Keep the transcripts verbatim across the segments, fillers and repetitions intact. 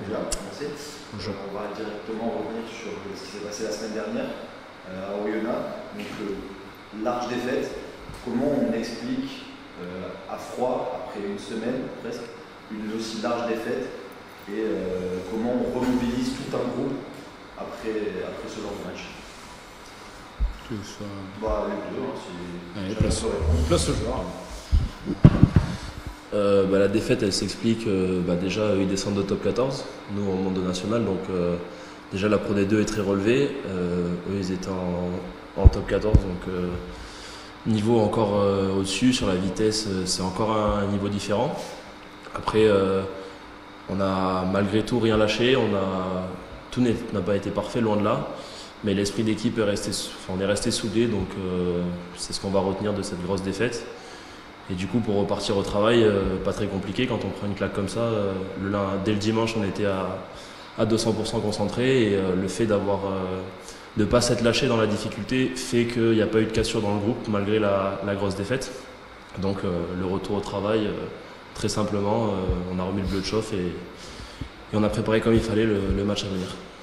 Julia, pour commencer. Bonjour. On va directement revenir sur ce qui s'est passé la semaine dernière euh, à Oyonnax. Donc, euh, large défaite. Comment on explique euh, à froid, après une semaine presque, une aussi large défaite et euh, comment on remobilise tout un groupe après, après ce genre de match? Ça... Bah, les deux, hein, si Allez, place, place au joueur. Euh, bah, la défaite, elle s'explique euh, bah, déjà, eux, ils descendent de top quatorze, nous en monde national, donc euh, déjà la Pro D deux est très relevée, euh, eux ils étaient en, en top quatorze, donc euh, niveau encore euh, au-dessus, sur la vitesse, euh, c'est encore un, un niveau différent. Après, euh, on a malgré tout rien lâché, on a, tout n'a pas été parfait, loin de là, mais l'esprit d'équipe est resté, enfin, on est resté soudés, donc euh, c'est ce qu'on va retenir de cette grosse défaite. Et du coup, pour repartir au travail, euh, pas très compliqué. Quand on prend une claque comme ça, euh, le, dès le dimanche, on était à, à deux cents pour cent concentré. Et euh, le fait d'avoir, euh, de ne pas s'être lâché dans la difficulté fait qu'il n'y a pas eu de cassure dans le groupe malgré la, la grosse défaite. Donc euh, le retour au travail, euh, très simplement, euh, on a remis le bleu de chauffe et, et on a préparé comme il fallait le, le match à venir.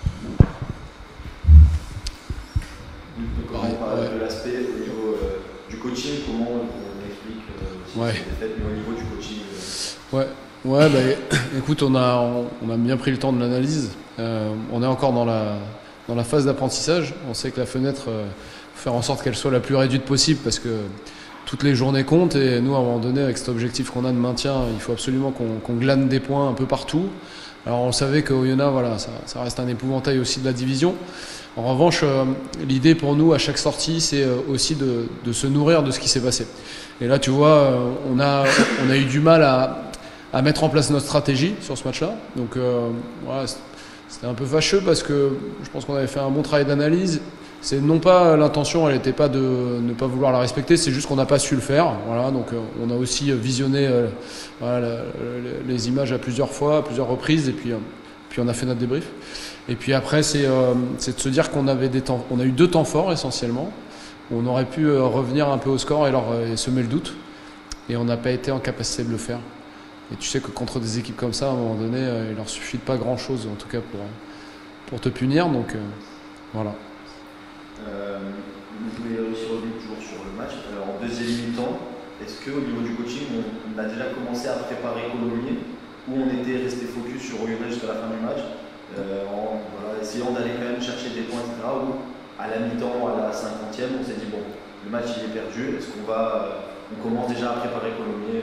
Quand on parle de l'aspect au niveau euh, du coaching, comment on Ouais. Défaite, mais au niveau du coaching. Euh... Ouais, ouais bah, écoute, on a, on, on a bien pris le temps de l'analyse. Euh, on est encore dans la, dans la phase d'apprentissage. On sait que la fenêtre, euh, faut faire en sorte qu'elle soit la plus réduite possible parce que toutes les journées comptent. Et nous, à un moment donné, avec cet objectif qu'on a de maintien, il faut absolument qu'on, qu'on glane des points un peu partout. Alors, on savait qu'au Oyonnax, voilà, ça, ça reste un épouvantail aussi de la division. En revanche, euh, l'idée pour nous, à chaque sortie, c'est euh, aussi de, de se nourrir de ce qui s'est passé. Et là, tu vois, on a, on a eu du mal à, à mettre en place notre stratégie sur ce match-là. Donc, euh, voilà, c'était un peu fâcheux parce que je pense qu'on avait fait un bon travail d'analyse. C'est non pas l'intention, elle n'était pas de ne pas vouloir la respecter, c'est juste qu'on n'a pas su le faire. Voilà, donc on a aussi visionné euh, voilà, les images à plusieurs fois, à plusieurs reprises, et puis, euh, puis on a fait notre débrief. Et puis après, c'est, euh, c'est de se dire qu'on avait des temps, on a eu deux temps forts essentiellement. On aurait pu revenir un peu au score et leur et semer le doute. Et on n'a pas été en capacité de le faire. Et tu sais que contre des équipes comme ça, à un moment donné, il leur suffit de pas grand-chose, en tout cas pour, pour te punir. Donc euh, voilà. Euh, vous voulez aussi revenir toujours sur le match. Alors, en deuxième mi-temps, est-ce qu'au niveau du coaching, on a déjà commencé à préparer Colomiers ou on était resté focus sur Oyonnax jusqu'à la fin du match, euh, en voilà, essayant d'aller quand même chercher des points, et cetera. Ou, à la mi-temps, à la cinquantième, on s'est dit bon, le match il est perdu, est-ce qu'on va, on commence déjà à préparer Colomiers?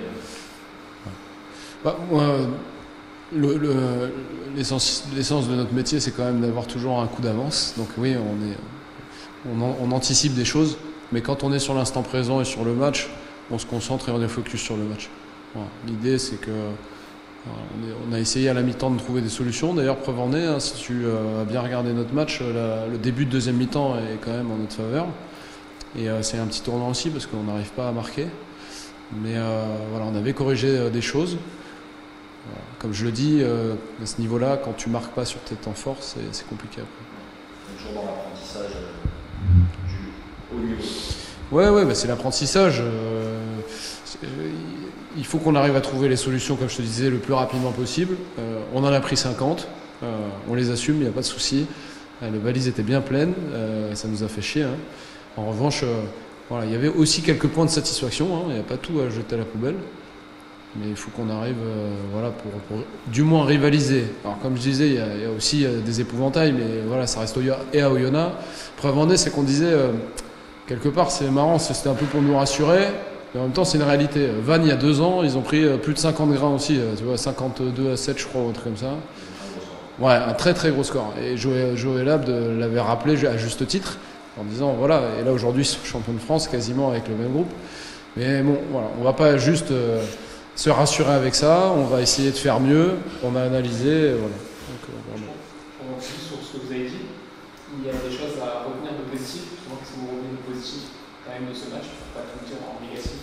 Bah, moi, le, le, l'essence, l'essence de notre métier, c'est quand même d'avoir toujours un coup d'avance. Donc oui, on, est, on, on anticipe des choses, mais quand on est sur l'instant présent et sur le match, on se concentre et on est focus sur le match. Voilà. L'idée, c'est que On, est, on a essayé à la mi-temps de trouver des solutions. D'ailleurs, preuve en est, hein, si tu euh, as bien regardé notre match, la, le début de deuxième mi-temps est quand même en notre faveur. Et euh, c'est un petit tournant aussi parce qu'on n'arrive pas à marquer. Mais euh, voilà, on avait corrigé euh, des choses. Voilà. Comme je le dis, euh, à ce niveau-là, quand tu ne marques pas sur tes temps forts, c'est, c'est compliqué après. Toujours dans l'apprentissage euh, du haut niveau. Ouais, ouais, bah c'est l'apprentissage. Euh, c'est, il faut qu'on arrive à trouver les solutions, comme je te disais, le plus rapidement possible. Euh, on en a pris cinquante, euh, on les assume, il n'y a pas de souci. Euh, les valises étaient bien pleines, euh, ça nous a fait chier. Hein. En revanche, euh, voilà, il y avait aussi quelques points de satisfaction, hein, il n'y a pas tout à jeter à la poubelle. Mais il faut qu'on arrive euh, voilà, pour, pour du moins rivaliser. Alors comme je disais, il y a, il y a aussi euh, des épouvantails, mais voilà, ça reste Oyo- et à Oyonnax. Preuve en est, c'est qu'on disait, euh, quelque part, c'est marrant, c'était un peu pour nous rassurer. Et en même temps, c'est une réalité. Vannes, il y a deux ans, ils ont pris plus de cinquante grains aussi. Tu vois, cinquante-deux à sept, je crois, ou un truc comme ça. Ouais, un très très gros score. Et Joël, Joël Abd l'avait rappelé à juste titre, en disant, voilà, et là aujourd'hui, ils sont champions de France, quasiment avec le même groupe. Mais bon, voilà, on va pas juste euh, se rassurer avec ça, on va essayer de faire mieux. On a analysé, voilà. Donc, euh, voilà. On aussi sur ce que vous avez dit, il y a des choses à retenir de positif. Justement, qu'est-ce que vous retenez de positif quand même de ce match, pour pas tout dire en négatif?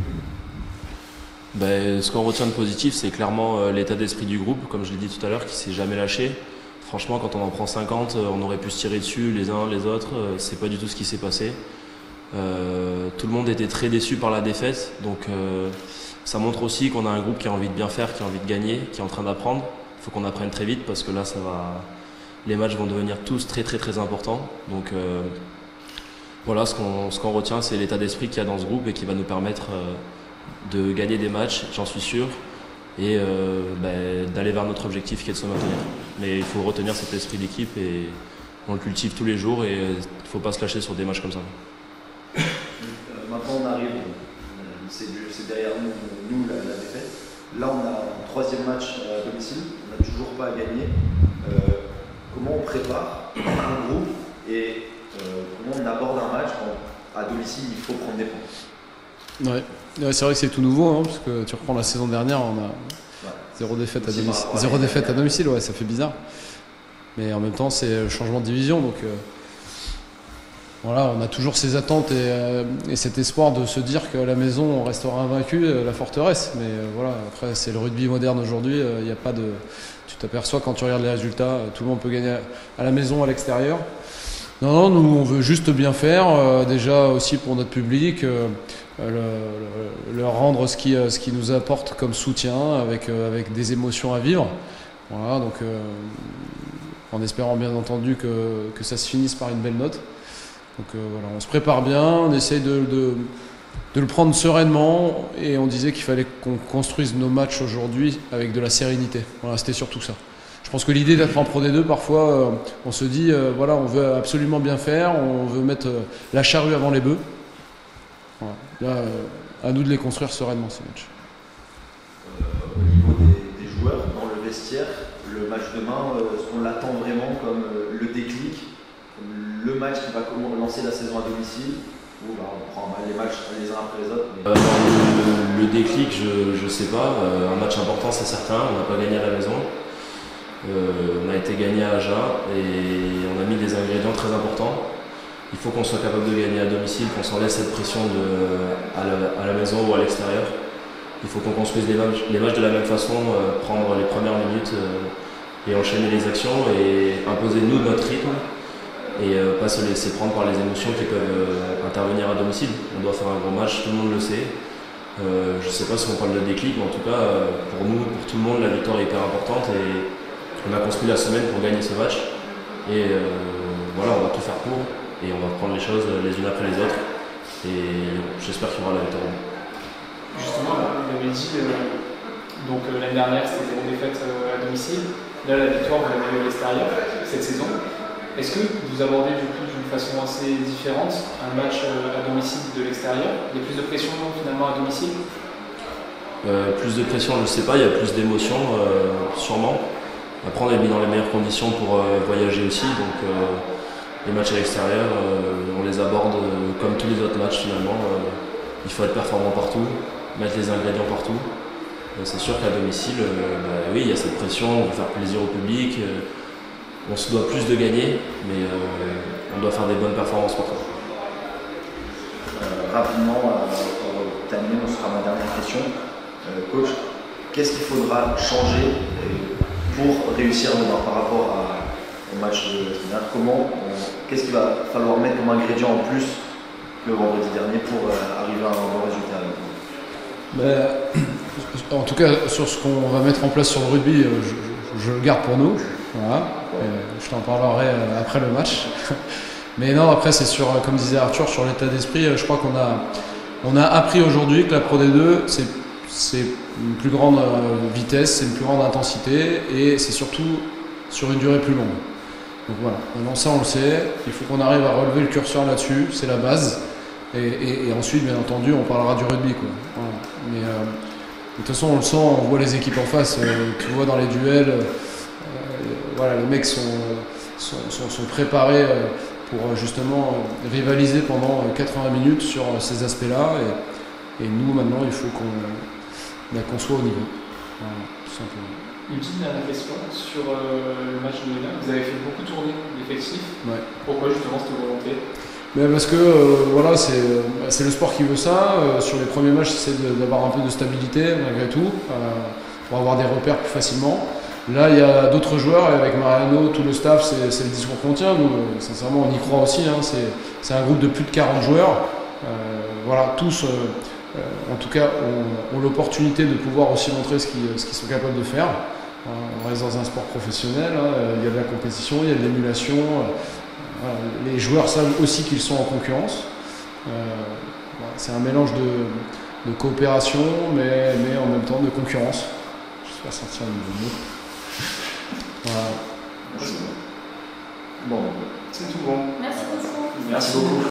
Ben, ce qu'on retient de positif, c'est clairement euh, l'état d'esprit du groupe, comme je l'ai dit tout à l'heure, qui s'est jamais lâché. Franchement, quand on en prend cinquante, euh, on aurait pu se tirer dessus les uns les autres. Euh, c'est pas du tout ce qui s'est passé. Euh, tout le monde était très déçu par la défaite, donc euh, ça montre aussi qu'on a un groupe qui a envie de bien faire, qui a envie de gagner, qui est en train d'apprendre. Il faut qu'on apprenne très vite parce que là, ça va, les matchs vont devenir tous très très très importants. Donc euh, voilà, ce qu'on ce qu'on retient, c'est l'état d'esprit qu'il y a dans ce groupe et qui va nous permettre euh, de gagner des matchs, j'en suis sûr, et euh, ben, d'aller vers notre objectif qui est de se maintenir. Mais il faut retenir cet esprit d'équipe et on le cultive tous les jours et il ne faut pas se lâcher sur des matchs comme ça. Euh, maintenant on arrive, c'est derrière nous, nous la, la défaite. Là on a un troisième match à domicile, on n'a toujours pas à gagner. Euh, comment on prépare un groupe et euh, comment on aborde un match quand à domicile il faut prendre des points? Ouais, ouais c'est vrai que c'est tout nouveau, hein, parce que tu reprends la saison dernière, on a ouais. zéro défaite à domicile. Zéro défaite à domicile, ouais, ça fait bizarre. Mais en même temps, c'est le changement de division, donc euh, voilà, on a toujours ces attentes et, euh, et cet espoir de se dire qu'à la maison, on restera invaincu, euh, la forteresse. Mais euh, voilà, après, c'est le rugby moderne aujourd'hui. Il euh, n'y a pas de. Tu t'aperçois quand tu regardes les résultats, euh, tout le monde peut gagner à la maison, à l'extérieur. Non, non, nous, on veut juste bien faire, euh, déjà aussi pour notre public. Euh, Le, le, leur rendre ce qui, ce qui nous apporte comme soutien avec, avec des émotions à vivre. Voilà, donc euh, en espérant bien entendu que, que ça se finisse par une belle note. Donc euh, voilà, on se prépare bien, on essaye de, de, de le prendre sereinement et on disait qu'il fallait qu'on construise nos matchs aujourd'hui avec de la sérénité. Voilà, c'était surtout ça. Je pense que l'idée d'être en Pro D deux, parfois, euh, on se dit, euh, voilà, on veut absolument bien faire, on veut mettre euh, la charrue avant les bœufs. Voilà. Là, euh, à nous de les construire sereinement ces matchs. Euh, au niveau des, des joueurs, dans le vestiaire, le match demain, euh, est-ce qu'on l'attend vraiment comme euh, le déclic, comme le match qui va lancer la saison à domicile, ou bah, on prend les matchs les uns après les autres mais... euh, le, le déclic, je ne sais pas. Euh, un match important, c'est certain. On n'a pas gagné à la maison. Euh, on a été gagné à Agen et on a mis des ingrédients très importants. Il faut qu'on soit capable de gagner à domicile, qu'on s'enlève cette pression de, à, la, à la maison ou à l'extérieur. Il faut qu'on construise les matchs, les matchs de la même façon, euh, prendre les premières minutes euh, et enchaîner les actions et imposer nous notre rythme et euh, pas se laisser prendre par les émotions qui peuvent euh, intervenir à domicile. On doit faire un gros match, tout le monde le sait. Euh, je ne sais pas si on parle de déclic, mais en tout cas euh, pour nous, pour tout le monde, la victoire est hyper importante et on a construit la semaine pour gagner ce match. Et euh, voilà, on va tout faire pour. Et on va prendre les choses les unes après les autres. Et j'espère qu'il y aura la victoire. Justement, vous l'avez dit, euh, donc euh, l'année dernière c'était zéro défaite euh, à domicile. Là, la victoire, vous l'avez eu à l'extérieur cette saison. Est-ce que vous abordez du coup d'une façon assez différente un match euh, à domicile de l'extérieur? Il y a plus de pression finalement à domicile? euh, Plus de pression, je ne sais pas. Il y a plus d'émotion, euh, sûrement. Après, on est mis dans les meilleures conditions pour euh, voyager aussi. Donc, euh, les matchs à l'extérieur, euh, on les aborde euh, comme tous les autres matchs finalement. Euh, il faut être performant partout, mettre les ingrédients partout. Euh, c'est sûr qu'à domicile, euh, bah, oui, il y a cette pression, on veut faire plaisir au public, euh, on se doit plus de gagner, mais euh, on doit faire des bonnes performances pour ça. Euh, rapidement, euh, pour terminer, ce sera ma dernière question. Euh, coach, qu'est-ce qu'il faudra changer pour réussir demain par rapport à au match de la finale? Comment, qu'est-ce qu'il va falloir mettre comme ingrédient en plus le vendredi dernier pour euh, arriver à un bon résultat? Ben, en tout cas, sur ce qu'on va mettre en place sur le rugby, je, je, je le garde pour nous. Voilà. Je t'en parlerai après le match. Mais non, après, c'est sur, comme disait Arthur, sur l'état d'esprit. Je crois qu'on a, on a appris aujourd'hui que la Pro D deux, c'est, c'est une plus grande vitesse, c'est une plus grande intensité et c'est surtout sur une durée plus longue. Donc voilà, maintenant ça on le sait, il faut qu'on arrive à relever le curseur là-dessus, c'est la base. Et, et, et ensuite, bien entendu, on parlera du rugby, quoi. Voilà. Mais euh, de toute façon, on le sent, on voit les équipes en face. Euh, tu vois dans les duels, euh, voilà, les mecs sont, sont, sont, sont préparés euh, pour justement euh, rivaliser pendant quatre-vingts minutes sur euh, ces aspects-là. Et, et nous, maintenant, il faut qu'on, ben, qu'on soit au niveau. Voilà, tout simplement. Une petite dernière question sur euh, le match de demain. Vous avez fait beaucoup tourner l'effectif. Ouais. Pourquoi justement cette volonté? Mais parce que euh, voilà, c'est, c'est le sport qui veut ça. Euh, sur les premiers matchs, c'est d'avoir un peu de stabilité malgré tout, euh, pour avoir des repères plus facilement. Là, il y a d'autres joueurs et avec Mariano, tout le staff, c'est, c'est le discours qu'on tient. Nous, euh, sincèrement, on y croit aussi. Hein, c'est, c'est un groupe de plus de quarante joueurs. Euh, voilà, tous, euh, euh, en tout cas, ont, ont l'opportunité de pouvoir aussi montrer ce qu'ils, ce qu'ils sont capables de faire. On reste dans un sport professionnel, hein, il y a de la compétition, il y a de l'émulation. Voilà, les joueurs savent aussi qu'ils sont en concurrence. Euh, voilà, c'est un mélange de, de coopération, mais, mais en même temps de concurrence. Je ne sais pas sortir le mot. Voilà. Merci. Bon, C'est tout bon. Merci beaucoup. merci beaucoup.